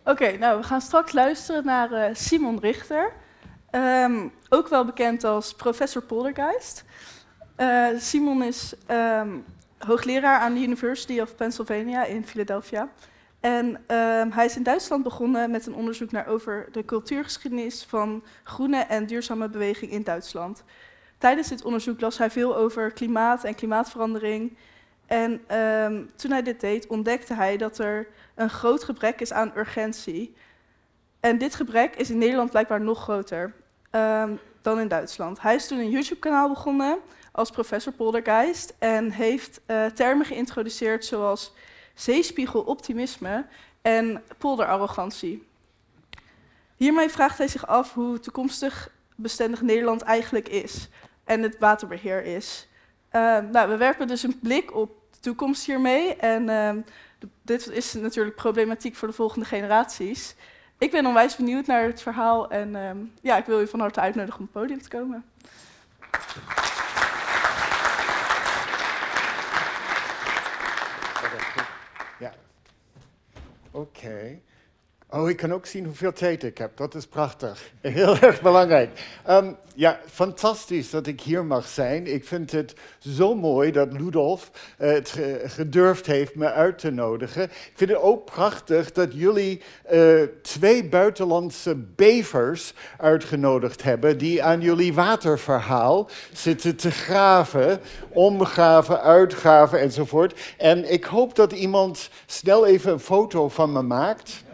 Oké, nou, we gaan straks luisteren naar Simon Richter. Ook wel bekend als professor Poltergeist. Simon is hoogleraar aan de University of Pennsylvania in Philadelphia. En hij is in Duitsland begonnen met een onderzoek naar over de cultuurgeschiedenis van groene en duurzame beweging in Duitsland. Tijdens dit onderzoek las hij veel over klimaat en klimaatverandering. En toen hij dit deed, ontdekte hij dat er een groot gebrek is aan urgentie. En dit gebrek is in Nederland blijkbaar nog groter dan in Duitsland. Hij is toen een YouTube-kanaal begonnen als professor Poltergeist en heeft termen geïntroduceerd zoals zeespiegeloptimisme en polderarrogantie. Hiermee vraagt hij zich af hoe toekomstig bestendig Nederland eigenlijk is en het waterbeheer is. We werpen dus een blik op de toekomst hiermee en dit is natuurlijk problematiek voor de volgende generaties. Ik ben onwijs benieuwd naar het verhaal en ik wil u van harte uitnodigen om op het podium te komen. Ja. Oké. Oh, ik kan ook zien hoeveel tijd ik heb. Dat is prachtig. Heel erg belangrijk. Fantastisch dat ik hier mag zijn. Ik vind het zo mooi dat Ludolf het gedurfd heeft me uit te nodigen. Ik vind het ook prachtig dat jullie 2 buitenlandse bevers uitgenodigd hebben die aan jullie waterverhaal zitten te graven, omgraven, uitgraven enzovoort. En ik hoop dat iemand snel even een foto van me maakt.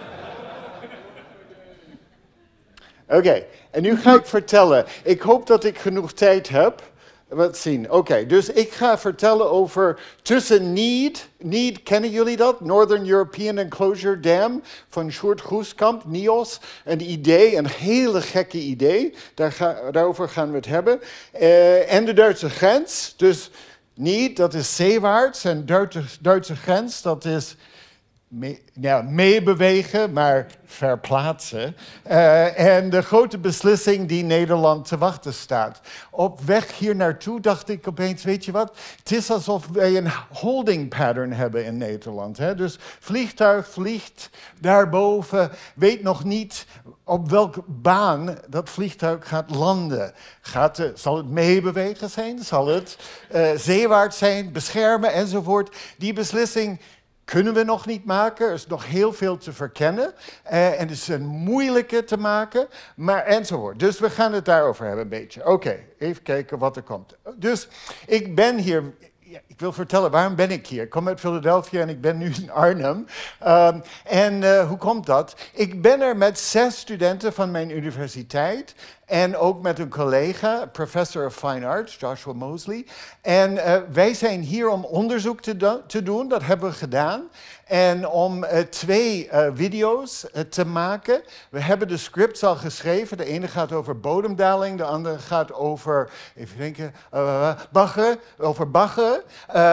Oké, en nu ga ik vertellen. Ik hoop dat ik genoeg tijd heb. Wat zien. Oké, dus ik ga vertellen over tussen Need, kennen jullie dat? Northern European Enclosure Dam van Sjoerd Groeskamp, NIOS. Een idee, een hele gekke idee. Daarover gaan we het hebben. En de Duitse grens. Dus Need, dat is zeewaarts. En Duitse grens, dat is meebewegen, maar verplaatsen. En de grote beslissing die Nederland te wachten staat. Op weg hier naartoe dacht ik opeens, weet je wat? Het is alsof wij een holding pattern hebben in Nederland. Hè? Dus vliegtuig vliegt daarboven, weet nog niet op welke baan dat vliegtuig gaat landen. Zal het meebewegen zijn? Zal het zeewaarts zijn, beschermen enzovoort? Die beslissing kunnen we nog niet maken. Er is nog heel veel te verkennen. En het is een moeilijke te maken, maar enzovoort. Dus we gaan het daarover hebben een beetje. Oké, even kijken wat er komt. Dus ik ben hier. Ik wil vertellen, waarom ben ik hier? Ik kom uit Philadelphia en ik ben nu in Arnhem. Hoe komt dat? Ik ben er met 6 studenten van mijn universiteit en ook met een collega, professor of fine arts, Joshua Mosley. En wij zijn hier om onderzoek te doen, dat hebben we gedaan. En om 2 video's te maken. We hebben de scripts al geschreven. De ene gaat over bodemdaling, de andere gaat over, even denken, baggeren.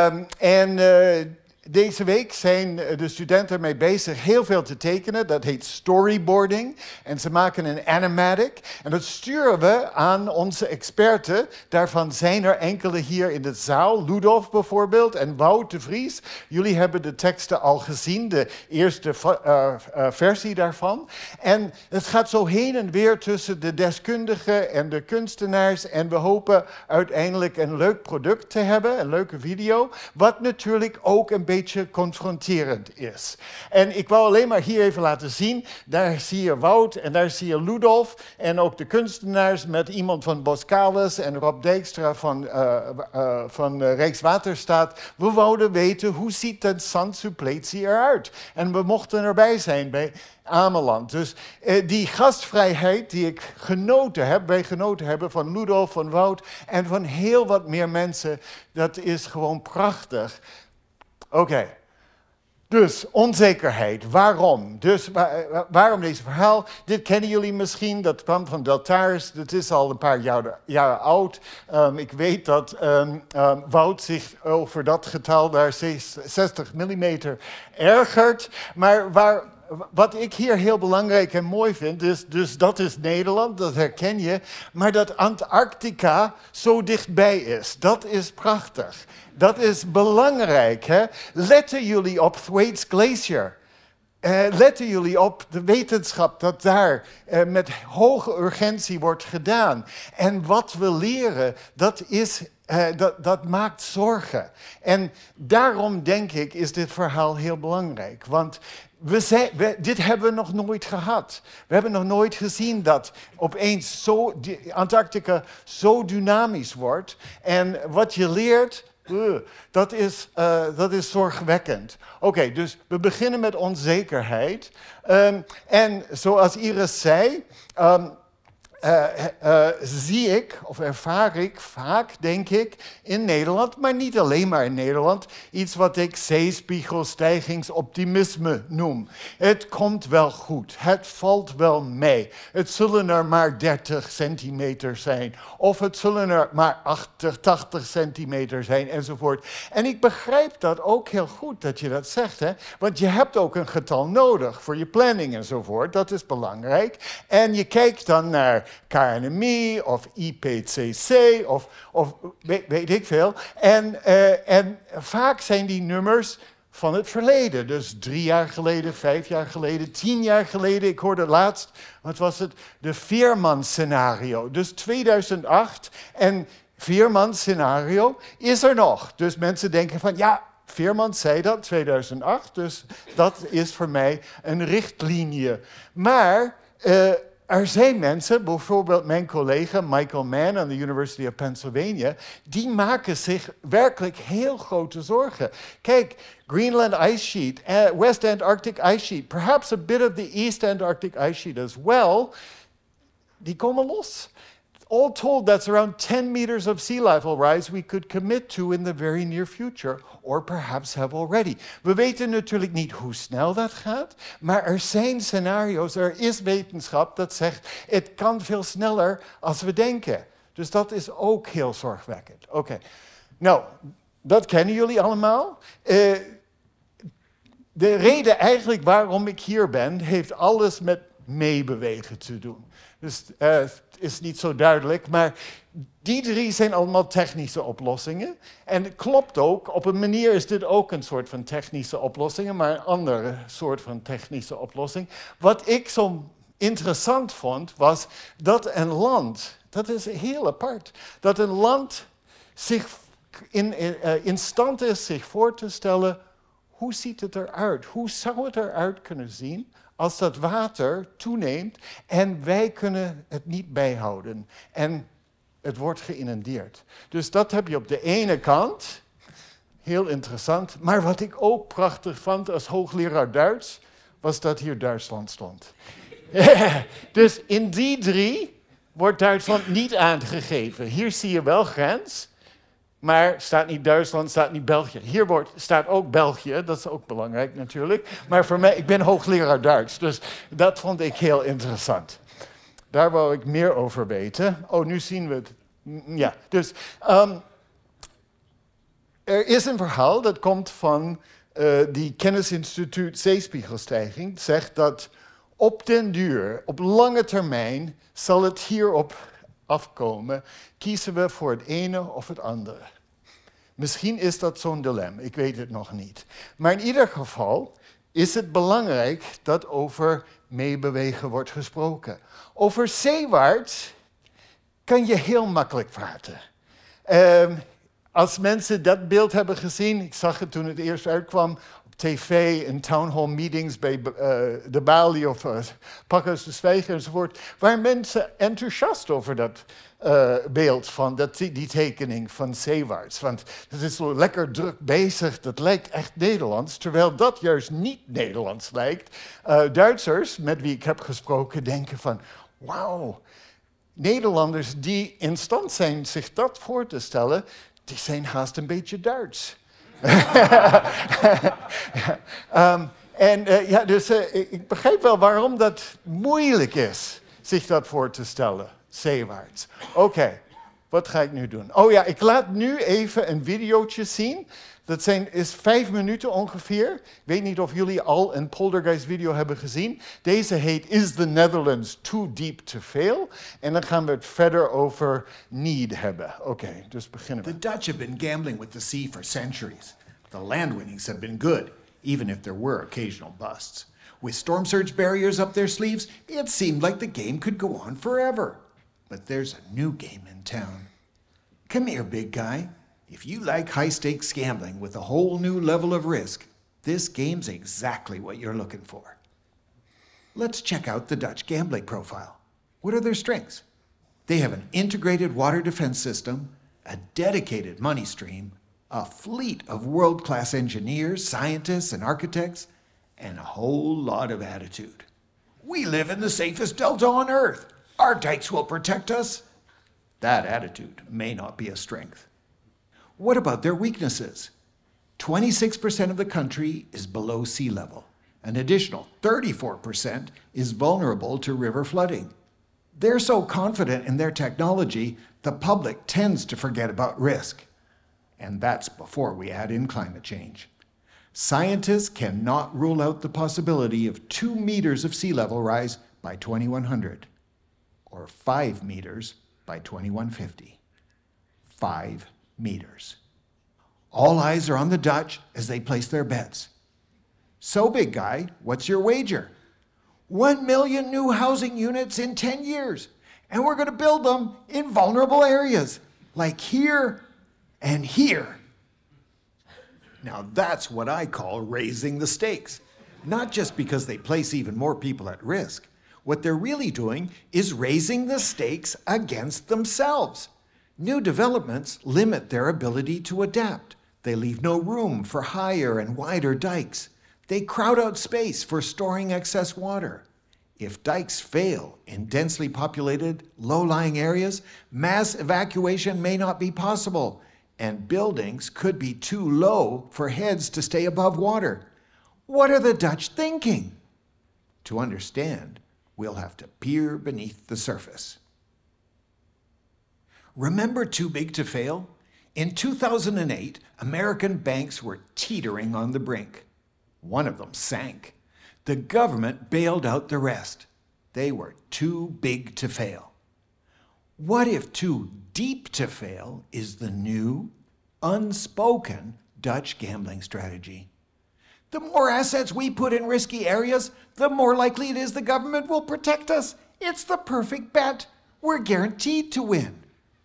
Deze week zijn de studenten ermee bezig heel veel te tekenen. Dat heet storyboarding. En ze maken een animatic. En dat sturen we aan onze experten. Daarvan zijn er enkele hier in de zaal. Ludolf bijvoorbeeld en Wout de Vries. Jullie hebben de teksten al gezien, de eerste versie daarvan. En het gaat zo heen en weer tussen de deskundigen en de kunstenaars. En we hopen uiteindelijk een leuk product te hebben, een leuke video. Wat natuurlijk ook een beetje confronterend is. En ik wou alleen maar hier even laten zien, daar zie je Wout en daar zie je Ludolf en ook de kunstenaars met iemand van Boskalis en Rob Dijkstra van Rijkswaterstaat. We wouden weten, hoe ziet een zandsuppletie eruit? En we mochten erbij zijn bij Ameland. Dus die gastvrijheid die wij genoten hebben van Ludolf, van Wout en van heel wat meer mensen, dat is gewoon prachtig. Oké. Dus onzekerheid, waarom? Dus waarom deze verhaal? Dit kennen jullie misschien, dat kwam van Deltares, dat is al een paar jaren oud. Ik weet dat Wout zich over dat getal daar 60 mm ergert. Maar wat ik hier heel belangrijk en mooi vind, dus dat is Nederland, dat herken je. Maar dat Antarctica zo dichtbij is, dat is prachtig. Dat is belangrijk, hè? Letten jullie op Thwaites Glacier? Letten jullie op de wetenschap dat daar met hoge urgentie wordt gedaan. En wat we leren, dat maakt zorgen. En daarom denk ik, is dit verhaal heel belangrijk. Want dit hebben we nog nooit gehad. We hebben nog nooit gezien dat opeens Antarctica zo dynamisch wordt. En wat je leert, dat is zorgwekkend. Oké, dus we beginnen met onzekerheid. En zoals Iris zei, zie ik, of ervaar ik vaak, denk ik, in Nederland, maar niet alleen maar in Nederland, iets wat ik zeespiegelstijgingsoptimisme noem. Het komt wel goed, het valt wel mee. Het zullen er maar 30 centimeter zijn, of het zullen er maar 80 centimeter zijn, enzovoort. En ik begrijp dat ook heel goed, dat je dat zegt, hè? Want je hebt ook een getal nodig voor je planning enzovoort, dat is belangrijk. En je kijkt dan naar KNMI of IPCC of weet ik veel. En vaak zijn die nummers van het verleden. Dus 3 jaar geleden, 5 jaar geleden, 10 jaar geleden. Ik hoorde laatst, wat was het? De Veerman-scenario. Dus 2008 en Veerman-scenario is er nog. Dus mensen denken van, ja, Veerman zei dat, 2008. Dus dat is voor mij een richtlinie. Maar er zijn mensen, bijvoorbeeld mijn collega Michael Mann aan de University of Pennsylvania, die maken zich werkelijk heel grote zorgen. Kijk, Greenland ice sheet, West Antarctic ice sheet, perhaps a bit of the East Antarctic ice sheet as well, die komen los. All told, that's around 10 meters of sea level rise we could commit to in the very near future, or perhaps have already. We weten natuurlijk niet hoe snel dat gaat, maar er zijn scenario's, er is wetenschap dat zegt, het kan veel sneller als we denken. Dus dat is ook heel zorgwekkend. Oké. Nou, dat kennen jullie allemaal. De reden eigenlijk waarom ik hier ben, heeft alles met meebewegen te doen. Dus het is niet zo duidelijk, maar die 3 zijn allemaal technische oplossingen. En het klopt ook, op een manier is dit ook een soort van technische oplossing, maar een andere soort van technische oplossing. Wat ik zo interessant vond, was dat een land, dat is heel apart, dat een land zich in stand is zich voor te stellen, hoe ziet het eruit? Hoe zou het eruit kunnen zien als dat water toeneemt en wij kunnen het niet bijhouden en het wordt geïnundeerd. Dus dat heb je op de ene kant, heel interessant. Maar wat ik ook prachtig vond als hoogleraar Duits, was dat hier Duitsland stond. Dus in die 3 wordt Duitsland niet aangegeven. Hier zie je wel grens, maar staat niet Duitsland, staat niet België. Hier staat ook België, dat is ook belangrijk natuurlijk. Maar voor mij, ik ben hoogleraar Duits, dus dat vond ik heel interessant. Daar wou ik meer over weten. Oh, nu zien we het. Ja, dus er is een verhaal dat komt van die Kennisinstituut Zeespiegelstijging. Het zegt dat op den duur, op lange termijn, zal het hierop afkomen. Kiezen we voor het ene of het andere. Misschien is dat zo'n dilemma, ik weet het nog niet. Maar in ieder geval is het belangrijk dat over meebewegen wordt gesproken. Over zeewaarts kan je heel makkelijk praten. Als mensen dat beeld hebben gezien, ik zag het toen het eerst uitkwam op tv, in town hall meetings bij de Balie of Pakhuis de Zwijger enzovoort, waren mensen enthousiast over dat beeld van die tekening van zeewaarts. Want dat is zo lekker druk bezig, dat lijkt echt Nederlands, terwijl dat juist niet Nederlands lijkt. Duitsers, met wie ik heb gesproken, denken van, wauw, Nederlanders die in stand zijn zich dat voor te stellen, die zijn haast een beetje Duits. Dus ik begrijp wel waarom dat moeilijk is, zich dat voor te stellen, zeewaarts. Oké, wat ga ik nu doen? Oh ja, ik laat nu even een videootje zien. Dat is 5 minuten ongeveer. Ik weet niet of jullie al een Poltergeist video hebben gezien. Deze heet Is the Netherlands Too Deep to Fail? En dan gaan we het verder over need hebben. Oké, dus beginnen we. The Dutch have been gambling with the sea for centuries. The landwinnings have been good, even if there were occasional busts. With storm surge barriers up their sleeves, it seemed like the game could go on forever. But there's a new game in town. Come here, big guy. If you like high-stakes gambling with a whole new level of risk, this game's exactly what you're looking for. Let's check out the Dutch gambling profile. What are their strengths? They have an integrated water defense system, a dedicated money stream, a fleet of world-class engineers, scientists, and architects, and a whole lot of attitude. We live in the safest delta on Earth. Our dikes will protect us. That attitude may not be a strength. What about their weaknesses? 26% of the country is below sea level. An additional 34% is vulnerable to river flooding. They're so confident in their technology, the public tends to forget about risk. And that's before we add in climate change. Scientists cannot rule out the possibility of 2 meters of sea level rise by 2100, or 5 meters by 2150. 5 meters. All eyes are on the Dutch as they place their bets. So, big guy, what's your wager? 1 million new housing units in 10 years, and we're going to build them in vulnerable areas, like here and here. Now that's what I call raising the stakes. Not just because they place even more people at risk. What they're really doing is raising the stakes against themselves. New developments limit their ability to adapt. They leave no room for higher and wider dikes. They crowd out space for storing excess water. If dikes fail in densely populated, low-lying areas, mass evacuation may not be possible, and buildings could be too low for heads to stay above water. What are the Dutch thinking? To understand, we'll have to peer beneath the surface. Remember Too Big to Fail? In 2008, American banks were teetering on the brink. One of them sank. The government bailed out the rest. They were too big to fail. What if too deep to fail is the new, unspoken Dutch gambling strategy? The more assets we put in risky areas, the more likely it is the government will protect us. It's the perfect bet. We're guaranteed to win.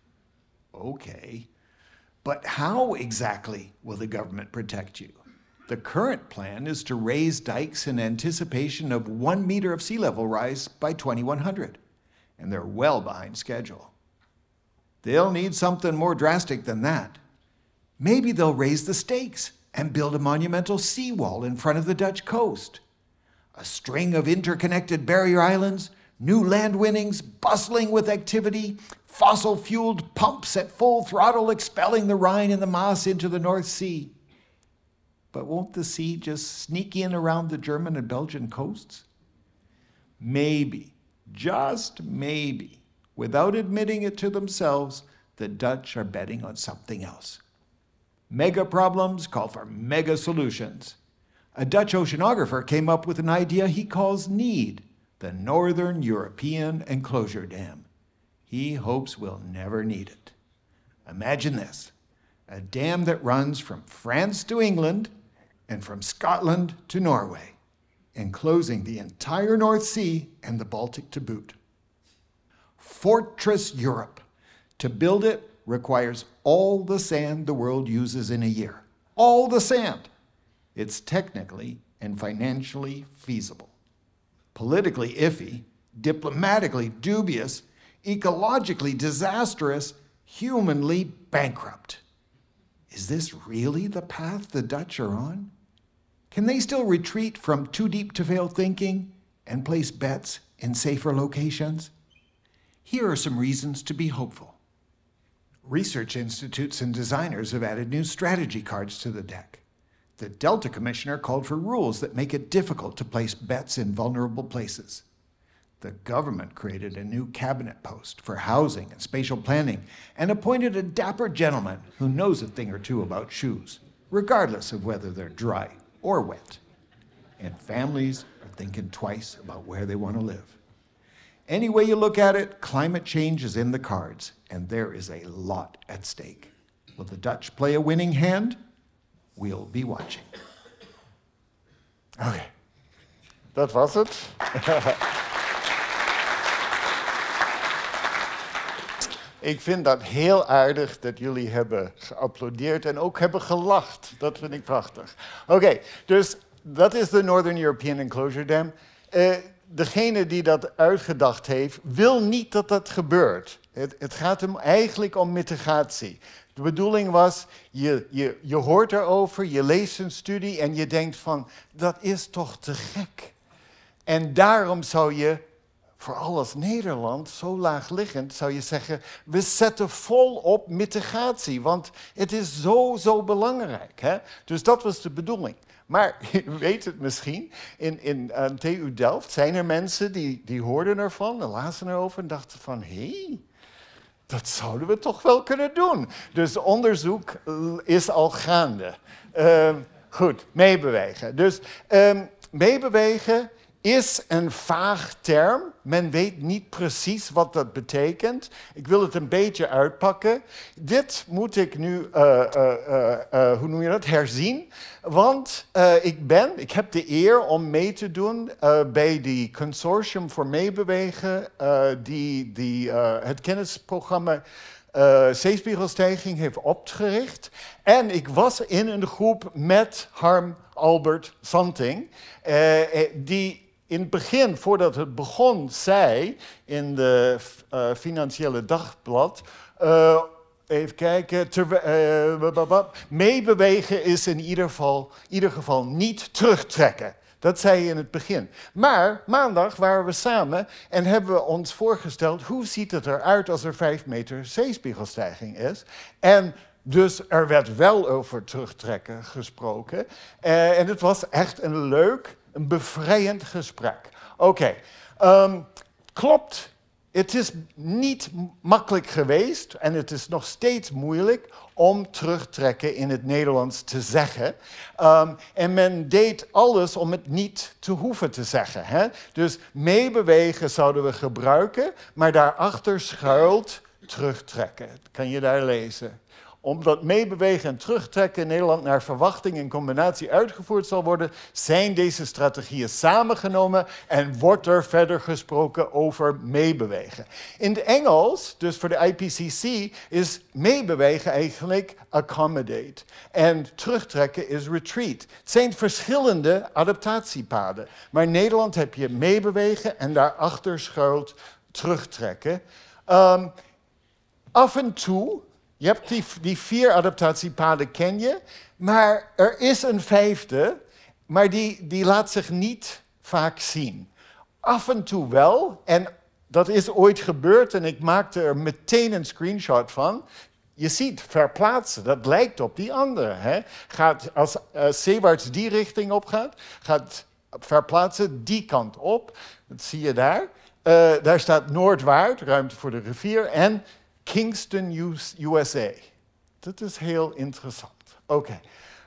Okay, but how exactly will the government protect you? The current plan is to raise dikes in anticipation of 1 meter of sea level rise by 2100, and they're well behind schedule. They'll need something more drastic than that. Maybe they'll raise the stakes and build a monumental seawall in front of the Dutch coast. A string of interconnected barrier islands, new landwinnings bustling with activity, fossil-fueled pumps at full throttle expelling the Rhine and the Maas into the North Sea. But won't the sea just sneak in around the German and Belgian coasts? Maybe, just maybe, without admitting it to themselves, the Dutch are betting on something else. Mega problems call for mega solutions. A Dutch oceanographer came up with an idea he calls NEED, the Northern European Enclosure Dam. He hopes we'll never need it. Imagine this, a dam that runs from France to England and from Scotland to Norway, enclosing the entire North Sea and the Baltic to boot. Fortress Europe. To build it requires all the sand the world uses in a year. All the sand. It's technically and financially feasible. Politically iffy, diplomatically dubious, ecologically disastrous, humanly bankrupt. Is this really the path the Dutch are on? Can they still retreat from too deep to fail thinking and place bets in safer locations? Here are some reasons to be hopeful. Research institutes and designers have added new strategy cards to the deck. The Delta Commissioner called for rules that make it difficult to place bets in vulnerable places. The government created a new cabinet post for housing and spatial planning and appointed a dapper gentleman who knows a thing or two about shoes, regardless of whether they're dry or wet. And families are thinking twice about where they want to live. Any way you look at it, climate change is in the cards, and there is a lot at stake. Will the Dutch play a winning hand? We'll be watching. Okay. Dat was het. Ik vind dat heel aardig dat jullie hebben geapplaudeerd en ook hebben gelacht. Dat vind ik prachtig. Oké, dus dat is de Northern European Enclosure Dam. Degene die dat uitgedacht heeft, wil niet dat dat gebeurt. Het gaat hem eigenlijk om mitigatie. De bedoeling was, je hoort erover, je leest een studie en je denkt van, dat is toch te gek. En daarom zou je, vooral als Nederland, zo laagliggend, zou je zeggen, we zetten vol op mitigatie, want het is zo belangrijk. Hè? Dus dat was de bedoeling. Maar je weet het misschien, aan TU Delft zijn er mensen die hoorden ervan en lazen erover en dachten van, hé, dat zouden we toch wel kunnen doen. Dus onderzoek is al gaande. Goed, meebewegen. Dus meebewegen is een vaag term. Men weet niet precies wat dat betekent. Ik wil het een beetje uitpakken. Dit moet ik nu, hoe noem je dat, herzien. Want ik heb de eer om mee te doen bij die Consortium voor Meebewegen, die het kennisprogramma Zeespiegelstijging heeft opgericht. En ik was in een groep met Harm Albert Santing, die in het begin, voordat het begon, zei in de Financiële Dagblad, even kijken, meebewegen is in ieder geval niet terugtrekken. Dat zei je in het begin. Maar maandag waren we samen en hebben we ons voorgesteld, hoe ziet het eruit als er 5 meter zeespiegelstijging is? En dus er werd wel over terugtrekken gesproken. En het was echt een leuk, een bevrijdend gesprek. Oké, klopt. Het is niet makkelijk geweest en het is nog steeds moeilijk om terugtrekken in het Nederlands te zeggen. En men deed alles om het niet te hoeven te zeggen. Hè? Dus meebewegen zouden we gebruiken, maar daarachter schuilt terugtrekken. Dat kan je daar lezen. Omdat meebewegen en terugtrekken in Nederland naar verwachting in combinatie uitgevoerd zal worden, zijn deze strategieën samengenomen en wordt er verder gesproken over meebewegen. In het Engels, dus voor de IPCC, is meebewegen eigenlijk accommodate. En terugtrekken is retreat. Het zijn verschillende adaptatiepaden. Maar in Nederland heb je meebewegen en daarachter schuilt terugtrekken. Af en toe, je hebt die 4 adaptatiepaden ken je, maar er is een 5e, maar die laat zich niet vaak zien. Af en toe wel, en dat is ooit gebeurd en ik maakte er meteen een screenshot van. Je ziet verplaatsen, dat lijkt op die andere. Hè? Als zeewaarts die richting op gaat verplaatsen die kant op. Dat zie je daar. Daar staat noordwaarts, ruimte voor de rivier, en Kingston, USA. Dat is heel interessant. Oké.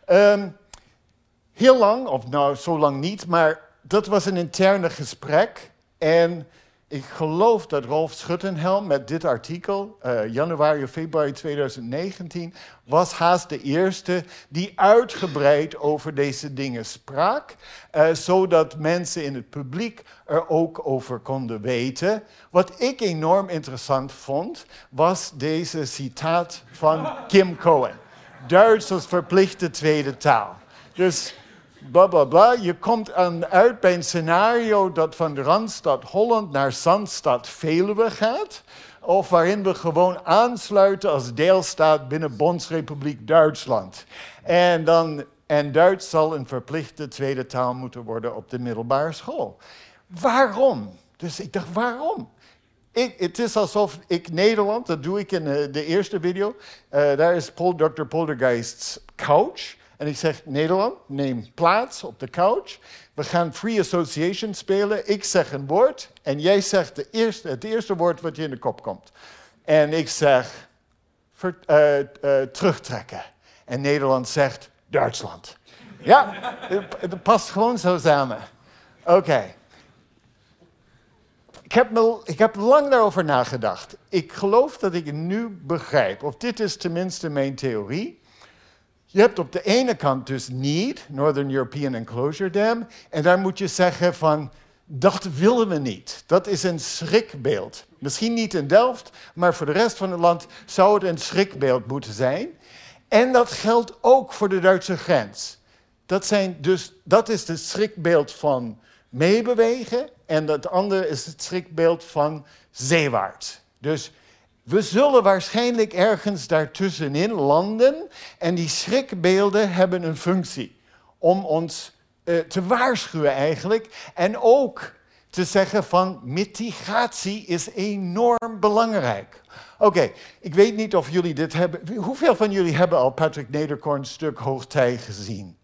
Heel lang, of nou zo lang niet, maar dat was een interne gesprek. En ik geloof dat Rolf Schuttenhelm met dit artikel, januari of februari 2019, was haast de eerste die uitgebreid over deze dingen sprak, zodat mensen in het publiek er ook over konden weten. Wat ik enorm interessant vond, was deze citaat van Kim Cohen. Duits als verplichte tweede taal. Dus bla bla bla, je komt uit bij een scenario dat van de Randstad Holland naar Zandstad Veluwe gaat, of waarin we gewoon aansluiten als deelstaat binnen Bondsrepubliek Duitsland. En Duits zal een verplichte tweede taal moeten worden op de middelbare school. Waarom? Dus ik dacht, waarom? Het is alsof ik Nederland, dat doe ik in de eerste video, daar is Dr. Poltergeist's couch. En ik zeg, Nederland, neem plaats op de couch. We gaan free association spelen. Ik zeg een woord en jij zegt het eerste woord wat je in de kop komt. En ik zeg, terugtrekken. En Nederland zegt, Duitsland. Ja, het past gewoon zo samen. Oké. Ik heb lang daarover nagedacht. Ik geloof dat ik het nu begrijp, of dit is tenminste mijn theorie. Je hebt op de ene kant dus NEED, Northern European Enclosure Dam, en daar moet je zeggen van, dat willen we niet. Dat is een schrikbeeld. Misschien niet in Delft, maar voor de rest van het land zou het een schrikbeeld moeten zijn. En dat geldt ook voor de Duitse grens. Dat is het schrikbeeld van meebewegen en dat andere is het schrikbeeld van zeewaarts. Dus we zullen waarschijnlijk ergens daartussenin landen en die schrikbeelden hebben een functie om ons te waarschuwen eigenlijk en ook te zeggen van mitigatie is enorm belangrijk. Oké, ik weet niet of jullie dit hebben. Hoeveel van jullie hebben al Patrick Nederkorn's stuk Hoogtij gezien?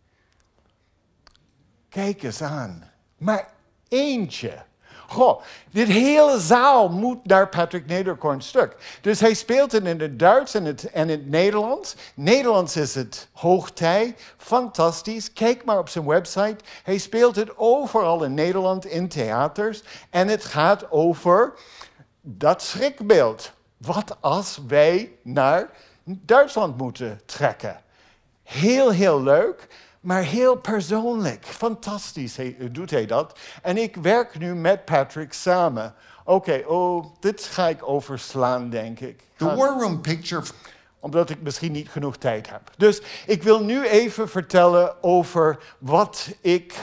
Kijk eens aan. Maar eentje. Goh, dit hele zaal moet naar Patrick Nederkorn's stuk. Dus hij speelt het in het Duits en in het Nederlands. Nederlands is het Hoogtij. Fantastisch. Kijk maar op zijn website. Hij speelt het overal in Nederland in theaters. En het gaat over dat schrikbeeld. Wat als wij naar Duitsland moeten trekken? Heel, heel leuk. Maar heel persoonlijk. Fantastisch doet hij dat. En ik werk nu met Patrick samen. Oké, dit ga ik overslaan, denk ik. The War Room picture. Omdat ik misschien niet genoeg tijd heb. Dus ik wil nu even vertellen over wat ik...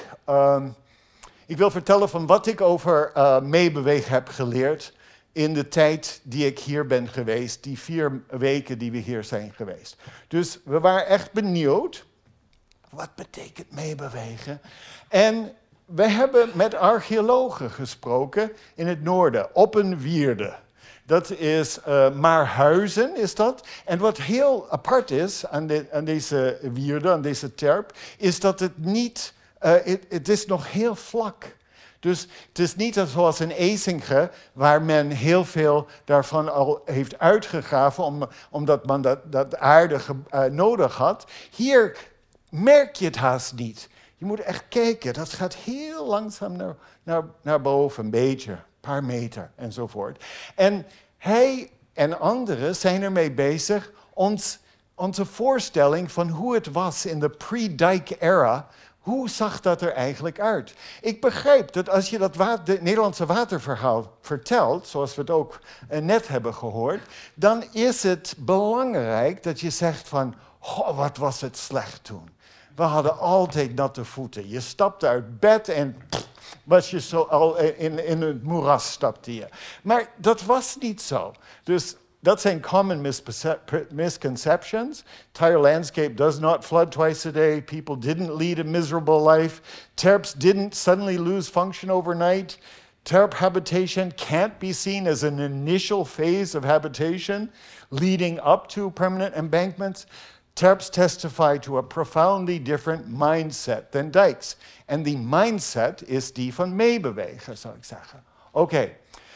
ik wil vertellen van wat ik over meebewegen heb geleerd in de tijd die ik hier ben geweest. Die 4 weken die we hier zijn geweest. Dus we waren echt benieuwd. Wat betekent meebewegen? En we hebben met archeologen gesproken in het noorden, op een wierde. Dat is Maarhuizen, is dat. En wat heel apart is aan deze wierde, aan deze terp, is dat het niet, het is nog heel vlak. Dus het is niet zoals in Ezinge, waar men heel veel daarvan al heeft uitgegraven, omdat men dat aarde nodig had. Hier merk je het haast niet. Je moet echt kijken, dat gaat heel langzaam naar boven, een beetje, een paar meter enzovoort. En hij en anderen zijn ermee bezig onze voorstelling van hoe het was in de pre-dike era. Hoe zag dat er eigenlijk uit? Ik begrijp dat als je de Nederlandse waterverhaal vertelt, zoals we het ook net hebben gehoord, dan is het belangrijk dat je zegt van, wat was het slecht toen. We hadden altijd natte voeten. Je stapte uit bed en was je zo al in het moeras stapte je. Maar dat was niet zo. Dus dat zijn common misconceptions. Entire landscape does not flood twice a day. People didn't lead a miserable life. Terps didn't suddenly lose function overnight. Terp habitation can't be seen as an initial phase of habitation leading up to permanent embankments. Terps testify to a profoundly different mindset than dikes. En die mindset is die van meebewegen, zou ik zeggen. Oké.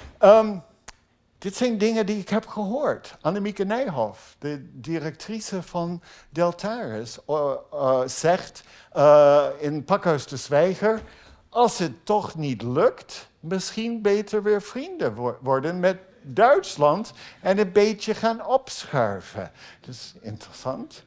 Dit zijn dingen die ik heb gehoord. Annemieke Nijhoff, de directrice van Deltares, zegt in Pakhuis de Zwijger, als het toch niet lukt, misschien beter weer vrienden worden met Duitsland en een beetje gaan opschuiven. Dus interessant.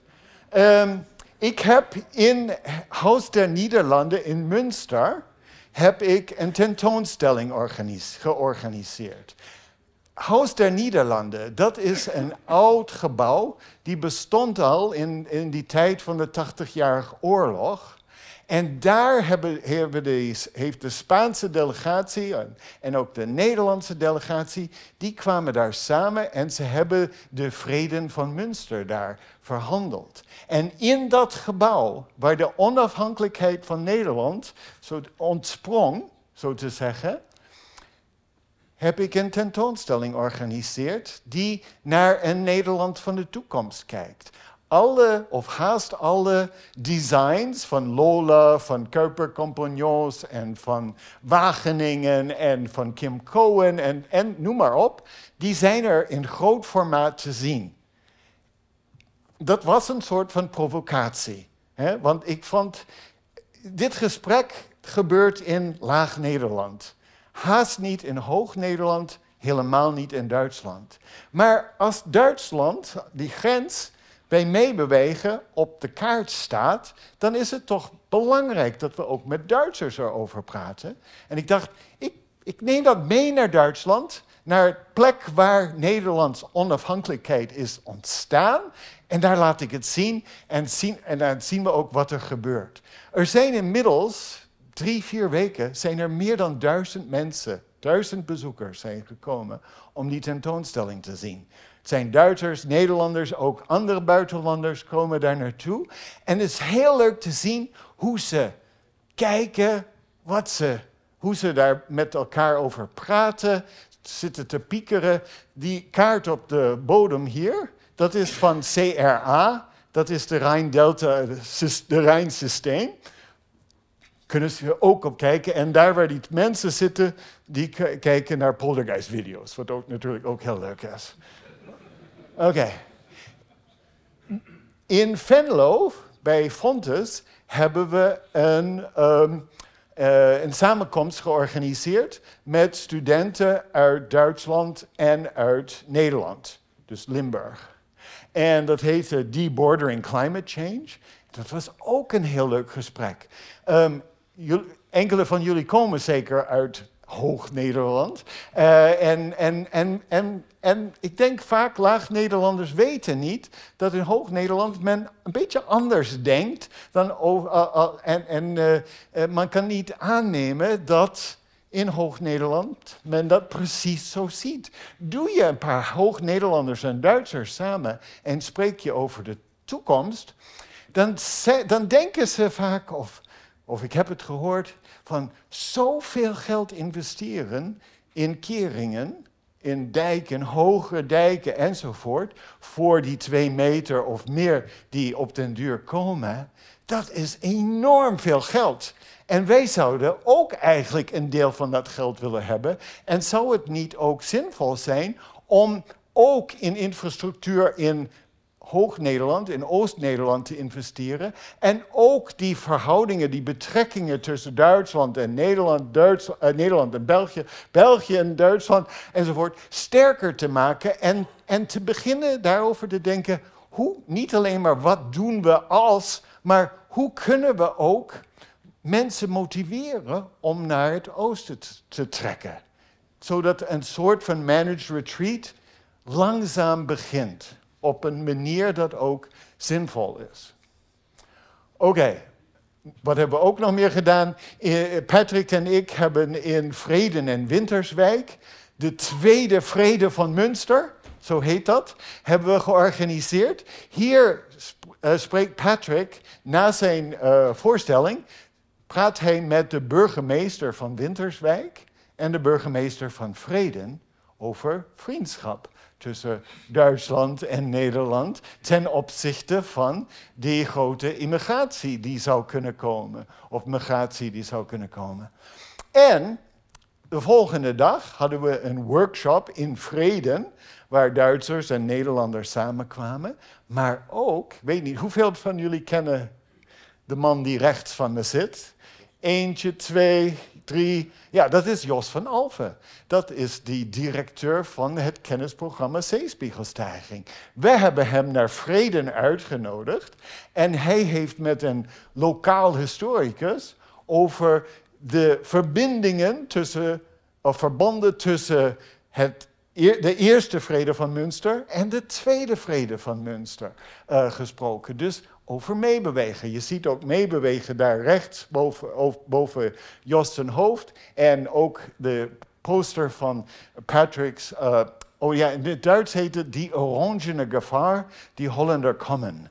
Ik heb in Huis der Niederlanden in Münster een tentoonstelling georganiseerd. Huis der Niederlanden, dat is een oud gebouw, die bestond al in die tijd van de 80-jarige oorlog. En daar heeft de Spaanse delegatie en ook de Nederlandse delegatie, die kwamen daar samen en ze hebben de vrede van Münster daar verhandeld. En in dat gebouw, waar de onafhankelijkheid van Nederland zo ontsprong, zo te zeggen, heb ik een tentoonstelling georganiseerd die naar een Nederland van de toekomst kijkt. Haast alle designs van Lola, van Kuiper Compagnons en van Wageningen en van Kim Cohen en noem maar op, die zijn er in groot formaat te zien. Dat was een soort van provocatie. Want ik vond, dit gesprek gebeurt in Laag Nederland. Haast niet in Hoog Nederland, helemaal niet in Duitsland. Maar als Duitsland die grens bij meebewegen op de kaart staat, dan is het toch belangrijk dat we ook met Duitsers erover praten. En ik dacht, ik neem dat mee naar Duitsland, naar de plek waar Nederlands onafhankelijkheid is ontstaan. En daar laat ik het zien en dan zien we ook wat er gebeurt. Er zijn inmiddels 3-4 weken zijn er meer dan 1000 mensen, 1000 bezoekers zijn gekomen om die tentoonstelling te zien. Het zijn Duitsers, Nederlanders, ook andere buitenlanders komen daar naartoe. En het is heel leuk te zien hoe ze kijken, hoe ze daar met elkaar over praten, zitten te piekeren. Die kaart op de bodem hier, dat is van CRA, dat is de Rijn-Delta, de Rijn-systeem. Kunnen ze ook op kijken. En daar waar die mensen zitten, die kijken naar Poltergeist-video's, wat ook natuurlijk ook heel leuk is. Oké. In Venlo, bij Fontes, hebben we een samenkomst georganiseerd met studenten uit Duitsland en uit Nederland, dus Limburg. En dat heette Debordering Climate Change. Dat was ook een heel leuk gesprek. Enkele van jullie komen zeker uit Hoog-Nederland. En ik denk vaak Laag-Nederlanders weten niet dat in Hoog-Nederland men een beetje anders denkt. Man kan niet aannemen dat in Hoog-Nederland men dat precies zo ziet. Doe je een paar Hoog-Nederlanders en Duitsers samen en spreek je over de toekomst, dan denken ze vaak, of ik heb het gehoord, van zoveel geld investeren in keringen, in dijken, hoge dijken enzovoort, voor die 2 meter of meer die op den duur komen. Dat is enorm veel geld. En wij zouden ook eigenlijk een deel van dat geld willen hebben. En zou het niet ook zinvol zijn om ook in infrastructuur in Hoog-Nederland, in Oost-Nederland te investeren. En ook die verhoudingen, die betrekkingen tussen Duitsland en Nederland, Nederland en België, België en Duitsland enzovoort, sterker te maken. En te beginnen daarover te denken, niet alleen maar wat doen we als, maar hoe kunnen we ook mensen motiveren om naar het oosten te trekken. Zodat een soort van managed retreat langzaam begint. Op een manier dat ook zinvol is. Oké, wat hebben we ook nog meer gedaan? Patrick en ik hebben in Vreden en Winterswijk de tweede Vrede van Münster, zo heet dat, hebben we georganiseerd. Hier spreekt Patrick na zijn voorstelling, praat hij met de burgemeester van Winterswijk en de burgemeester van Vreden over vriendschap tussen Duitsland en Nederland ten opzichte van die grote immigratie die zou kunnen komen, of migratie die zou kunnen komen. En de volgende dag hadden we een workshop in Vreden, waar Duitsers en Nederlanders samenkwamen, maar ook, ik weet niet, hoeveel van jullie kennen de man die rechts van me zit? 1, 2, 3, ja, dat is Jos van Alphen. Dat is die directeur van het kennisprogramma Zeespiegelstijging. We hebben hem naar Vreden uitgenodigd en hij heeft met een lokaal historicus over de verbindingen tussen, of verbanden tussen de eerste Vrede van Münster en de tweede Vrede van Münster gesproken. Dus over meebewegen. Je ziet ook meebewegen daar rechts boven Jos zijn hoofd. En ook de poster van Patrick's, in het Duits heet het Die Orangene Gevaar, die Hollander kommen.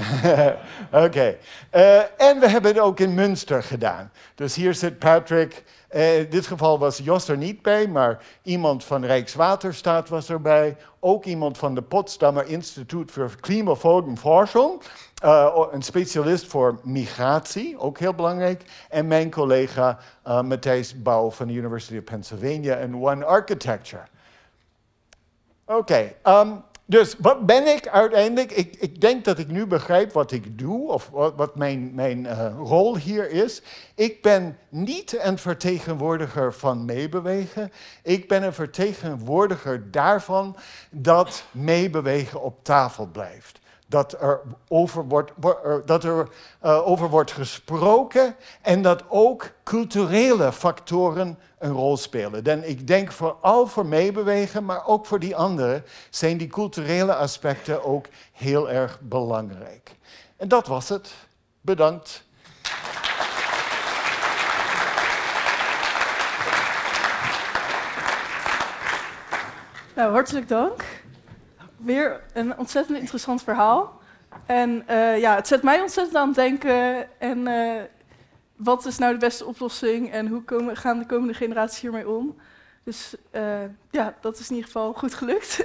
Oké. En we hebben het ook in Münster gedaan. Dus hier zit Patrick. In dit geval was Jos er niet bij, maar iemand van Rijkswaterstaat was erbij. Ook iemand van het Potsdamer Instituut voor Klimafolgenforschung. Een specialist voor migratie, ook heel belangrijk. En mijn collega Matthijs Bouw van de University of Pennsylvania en One Architecture. Oké. Dus wat ben ik uiteindelijk? Ik denk dat ik nu begrijp wat ik doe, of wat mijn rol hier is. Ik ben niet een vertegenwoordiger van meebewegen. Ik ben een vertegenwoordiger daarvan dat meebewegen op tafel blijft. dat er over wordt gesproken en dat ook culturele factoren een rol spelen. En ik denk vooral voor meebewegen, maar ook voor die anderen, zijn die culturele aspecten ook heel erg belangrijk. En dat was het. Bedankt. Nou, hartelijk dank. Weer een ontzettend interessant verhaal. En ja, het zet mij ontzettend aan het denken. En wat is nou de beste oplossing? En hoe gaan de komende generaties hiermee om? Dus ja, dat is in ieder geval goed gelukt.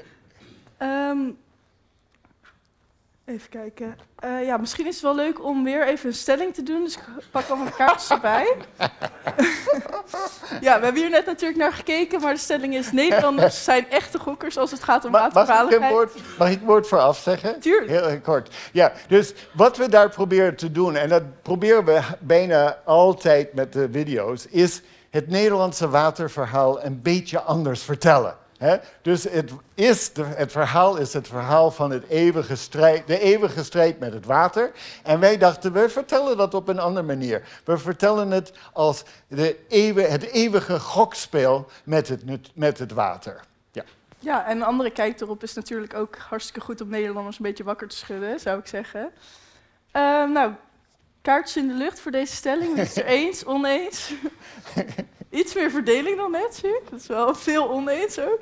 Even kijken. Ja, misschien is het wel leuk om weer even een stelling te doen. Dus ik pak al mijn kaartjes erbij. Ja, we hebben hier net natuurlijk naar gekeken. Maar de stelling is: Nederlanders zijn echte gokkers als het gaat om waterveiligheid. Mag ik een woord vooraf zeggen? Tuurlijk. Heel kort. Ja, dus wat we daar proberen te doen, en dat proberen we bijna altijd met de video's, is het Nederlandse waterverhaal een beetje anders vertellen. Dus het verhaal is het verhaal van de eeuwige strijd met het water. En wij dachten, we vertellen dat op een andere manier. We vertellen het als het eeuwige gokspel met het water. Ja. Ja, en een andere kijk erop is natuurlijk ook hartstikke goed om Nederlanders een beetje wakker te schudden, zou ik zeggen. Nou, kaartjes in de lucht voor deze stelling. Dus eens, oneens. Iets meer verdeling dan net, zie ik. Dat is wel veel oneens ook.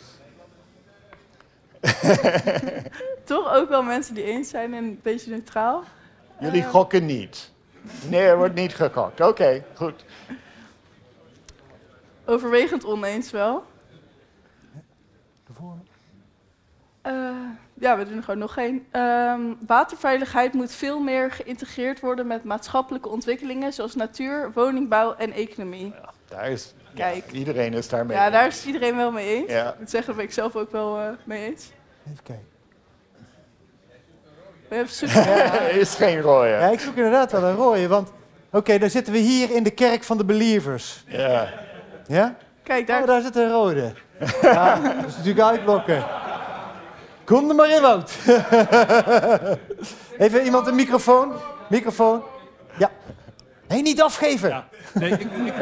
Toch ook wel mensen die eens zijn en een beetje neutraal. Jullie gokken niet. Nee, er wordt niet gegokt. Oké, goed. Overwegend oneens wel. Ja, we doen er gewoon nog één. Waterveiligheid moet veel meer geïntegreerd worden met maatschappelijke ontwikkelingen zoals natuur, woningbouw en economie. Ja, daar is, Kijk. Ja, iedereen is daarmee. Ja, daar is iedereen wel mee eens. Ja. Ik moet zeggen, daar ben ik zelf ook wel mee eens. Even kijken. Er is geen rode. Ja, ik zoek inderdaad wel een rode, want oké, dan zitten we hier in de kerk van de Believers. Ja. Ja? Kijk, daar... Oh, daar zit een rode. Ja, dat is natuurlijk uitblokken. Kom er maar in, Wout. Even iemand een microfoon? Microfoon? Ja. Nee, niet afgeven. Ja. Nee,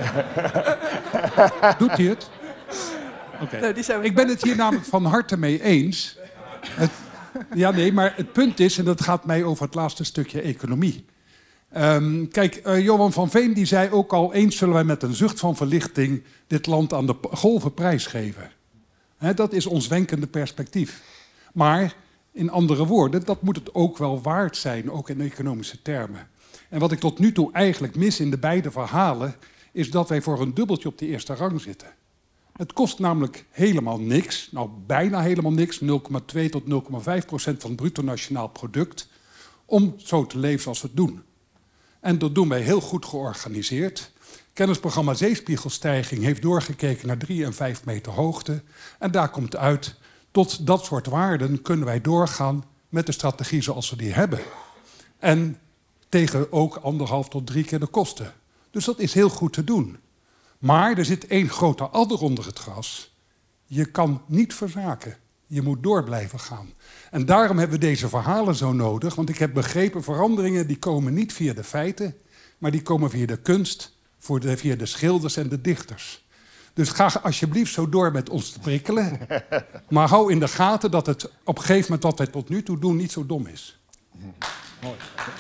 Doet hij het? Oké. Nou, die zijn we Ik ben het hier namelijk van harte mee eens. Ja, nee, maar het punt is, en dat gaat mij over het laatste stukje economie. Kijk, Johan van Veen die zei ook al, eens zullen wij met een zucht van verlichting dit land aan de golven prijsgeven. Dat is ons wenkende perspectief. Maar, in andere woorden, dat moet het ook wel waard zijn, ook in economische termen. En wat ik tot nu toe eigenlijk mis in de beide verhalen, is dat wij voor een dubbeltje op de eerste rang zitten. Het kost namelijk helemaal niks, nou bijna helemaal niks, 0,2 tot 0,5% van het bruto nationaal product, om zo te leven zoals we het doen. En dat doen wij heel goed georganiseerd. Kennisprogramma Zeespiegelstijging heeft doorgekeken naar 3 en 5 meter hoogte. En daar komt uit, tot dat soort waarden kunnen wij doorgaan met de strategie zoals we die hebben. En tegen ook 1,5 tot 3 keer de kosten. Dus dat is heel goed te doen. Maar er zit één grote adder onder het gras. Je kan niet verzaken. Je moet door blijven gaan. En daarom hebben we deze verhalen zo nodig. Want ik heb begrepen, veranderingen die komen niet via de feiten, maar die komen via de kunst, via de schilders en de dichters. Dus ga alsjeblieft zo door met ons te prikkelen. Maar hou in de gaten dat het op een gegeven moment wat wij tot nu toe doen niet zo dom is. Mooi.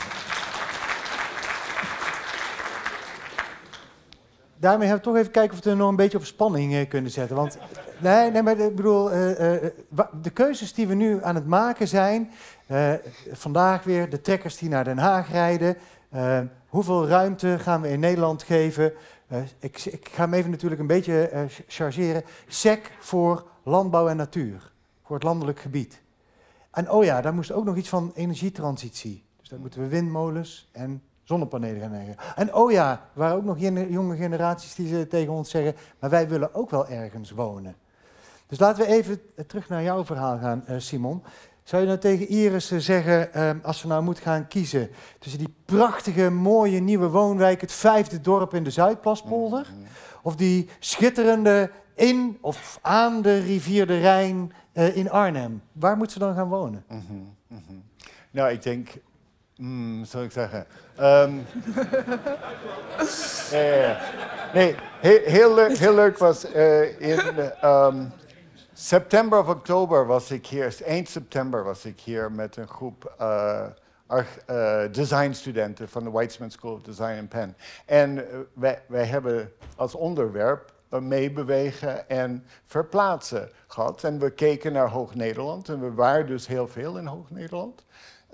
Daarmee gaan we toch even kijken of we er nog een beetje op spanning kunnen zetten. Want nee, maar ik bedoel, de keuzes die we nu aan het maken zijn, vandaag weer de trekkers die naar Den Haag rijden, hoeveel ruimte gaan we in Nederland geven? Ik ga hem even natuurlijk een beetje chargeren. SEC voor landbouw en natuur, voor het landelijk gebied. En oh ja, daar moest ook nog iets van energietransitie. Dus daar moeten we windmolens en zonnepanelen gaan leggen. En oh ja, er waren ook nog jonge generaties die tegen ons zeggen, maar wij willen ook wel ergens wonen. Dus laten we even terug naar jouw verhaal gaan, Simon. Zou je nou tegen Iris zeggen, als we nou moeten gaan kiezen tussen die prachtige, mooie nieuwe woonwijk, het 5e dorp in de Zuidplaspolder, of die schitterende in of aan de rivier de Rijn in Arnhem, waar moet ze dan gaan wonen? Nou, ik denk, zal ik zeggen. Nee, heel leuk was in september of oktober was ik hier, eind september was ik hier met een groep designstudenten van de Weitzman School of Design in Penn. En wij hebben als onderwerp meebewegen en verplaatsen gehad. En we keken naar Hoog-Nederland en we waren dus heel veel in Hoog-Nederland.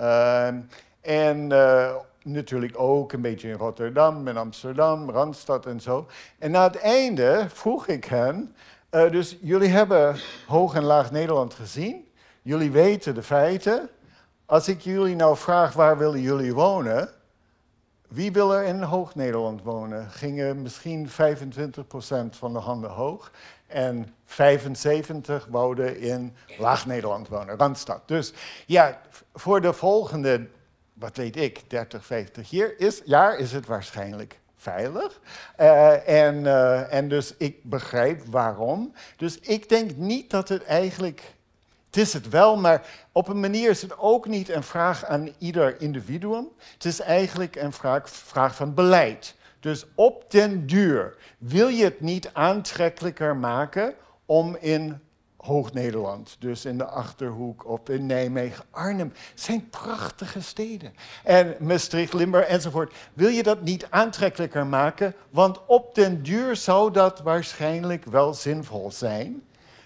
En natuurlijk ook een beetje in Rotterdam en Amsterdam, Randstad en zo. En na het einde vroeg ik hen, dus jullie hebben Hoog- en Laag-Nederland gezien. Jullie weten de feiten. Als ik jullie nou vraag waar willen jullie wonen, wie wil er in Hoog-Nederland wonen? Gingen misschien 25% van de handen hoog. En 75 wouden in Laag-Nederland wonen, Randstad. Dus ja, voor de volgende, wat weet ik, 30, 50 jaar is het waarschijnlijk veilig. En dus ik begrijp waarom. Dus ik denk niet dat het eigenlijk... Het is het wel, maar op een manier is het ook niet een vraag aan ieder individuum. Het is eigenlijk een vraag van beleid. Dus op den duur wil je het niet aantrekkelijker maken om in Hoog-Nederland, dus in de Achterhoek of in Nijmegen, Arnhem, zijn prachtige steden. En Maastricht, Limburg enzovoort. Wil je dat niet aantrekkelijker maken? Want op den duur zou dat waarschijnlijk wel zinvol zijn.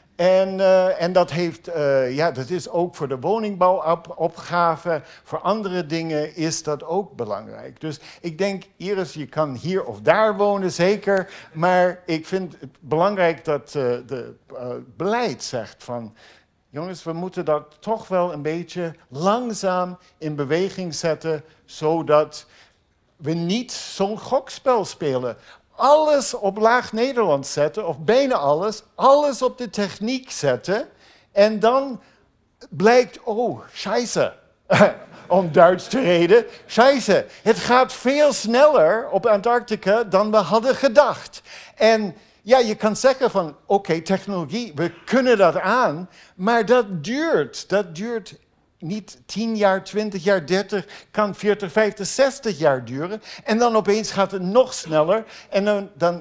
En dat dat is ook voor de woningbouwopgave, voor andere dingen is dat ook belangrijk. Dus ik denk, Iris, je kan hier of daar wonen, zeker. Maar ik vind het belangrijk dat de beleid zegt van... Jongens, we moeten dat toch wel een beetje langzaam in beweging zetten, zodat we niet zo'n gokspel spelen. Alles op Laag-Nederland zetten, of bijna alles op de techniek zetten. En dan blijkt, scheisse, om Duits te reden, scheisse. Het gaat veel sneller op Antarctica dan we hadden gedacht. En ja, je kan zeggen van, oké, technologie, we kunnen dat aan, maar dat duurt niet 10 jaar, 20 jaar, 30, kan 40, 50, 60 jaar duren. En dan opeens gaat het nog sneller. En dan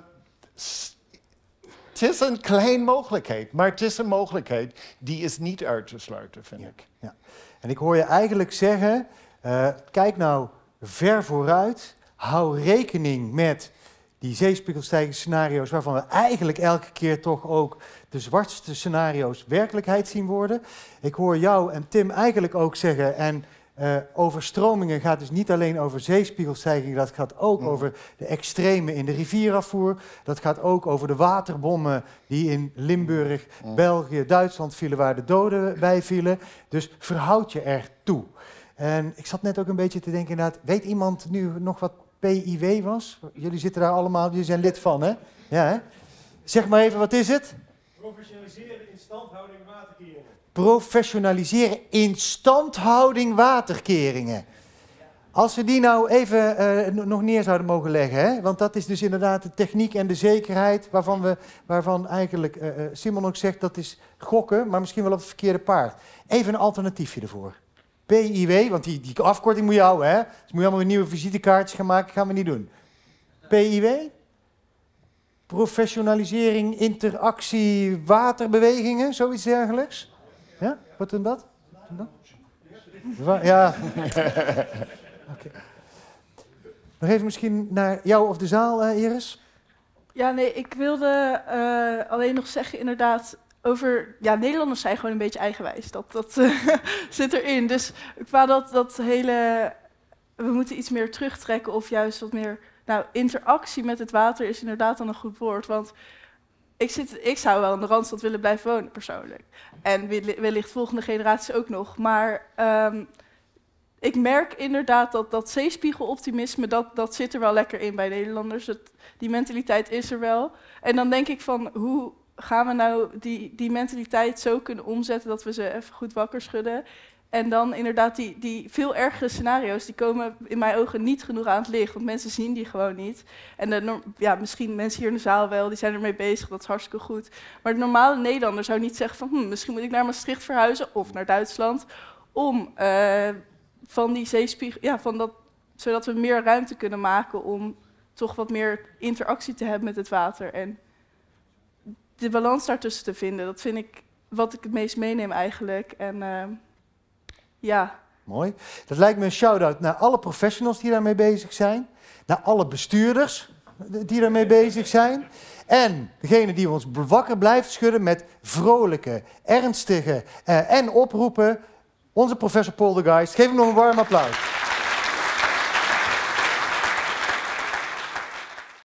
het is een kleine mogelijkheid, maar het is een mogelijkheid die is niet uit te sluiten, vind ik. Ja. En ik hoor je eigenlijk zeggen, kijk nou ver vooruit, hou rekening met die zeespiegelstijgingsscenario's waarvan we eigenlijk elke keer toch ook de zwartste scenario's werkelijkheid zien worden. Ik hoor jou en Tim eigenlijk ook zeggen, en overstromingen gaat dus niet alleen over zeespiegelstijging, dat gaat ook over de extreme in de rivierafvoer. Dat gaat ook over de waterbommen die in Limburg, België, Duitsland vielen, waar de doden bij vielen. Dus verhoud je ertoe. En ik zat net ook een beetje te denken, inderdaad, weet iemand nu nog wat PIW was? Jullie zitten daar allemaal, jullie zijn lid van, hè? Ja, hè? Zeg maar even, wat is het? Professionaliseren instandhouding waterkeringen. Professionaliseren instandhouding waterkeringen. Als we die nou even nog neer zouden mogen leggen, hè? Want dat is dus inderdaad de techniek en de zekerheid waarvan eigenlijk Simon ook zegt dat is gokken, maar misschien wel op het verkeerde paard. Even een alternatiefje ervoor. PIW, want die afkorting moet je houden, hè? Dus moet je allemaal weer nieuwe visitekaartjes gaan maken, gaan we niet doen. PIW? Professionalisering, interactie, waterbewegingen, zoiets dergelijks. Ja, wat doen dat? Ja. Okay. Nog even misschien naar jou of de zaal, Iris. Ja, nee, ik wilde alleen nog zeggen inderdaad over... Ja, Nederlanders zijn gewoon een beetje eigenwijs. Dat zit erin. Dus qua dat hele... We moeten iets meer terugtrekken of juist wat meer... Nou, interactie met het water is inderdaad dan een goed woord. Want ik zou wel in de Randstad willen blijven wonen, persoonlijk. En wellicht volgende generaties ook nog. Maar ik merk inderdaad dat zeespiegeloptimisme, dat zit er wel lekker in bij Nederlanders. Die mentaliteit is er wel. En dan denk ik van, hoe gaan we nou die mentaliteit zo kunnen omzetten dat we ze even goed wakker schudden? En dan inderdaad die veel ergere scenario's, die komen in mijn ogen niet genoeg aan het licht. Want mensen zien die gewoon niet. En misschien mensen hier in de zaal wel, die zijn ermee bezig, dat is hartstikke goed. Maar de normale Nederlander zou niet zeggen van, misschien moet ik naar Maastricht verhuizen of naar Duitsland. om van die zeespiegel, zodat we meer ruimte kunnen maken om toch wat meer interactie te hebben met het water. En de balans daartussen te vinden, dat vind ik wat ik het meest meeneem eigenlijk. En ja. Mooi. Dat lijkt me een shout-out naar alle professionals die daarmee bezig zijn. Naar alle bestuurders die daarmee bezig zijn. En degene die ons wakker blijft schudden met vrolijke, ernstige en oproepen. Onze professor Poldergeist. Geef hem nog een warm applaus.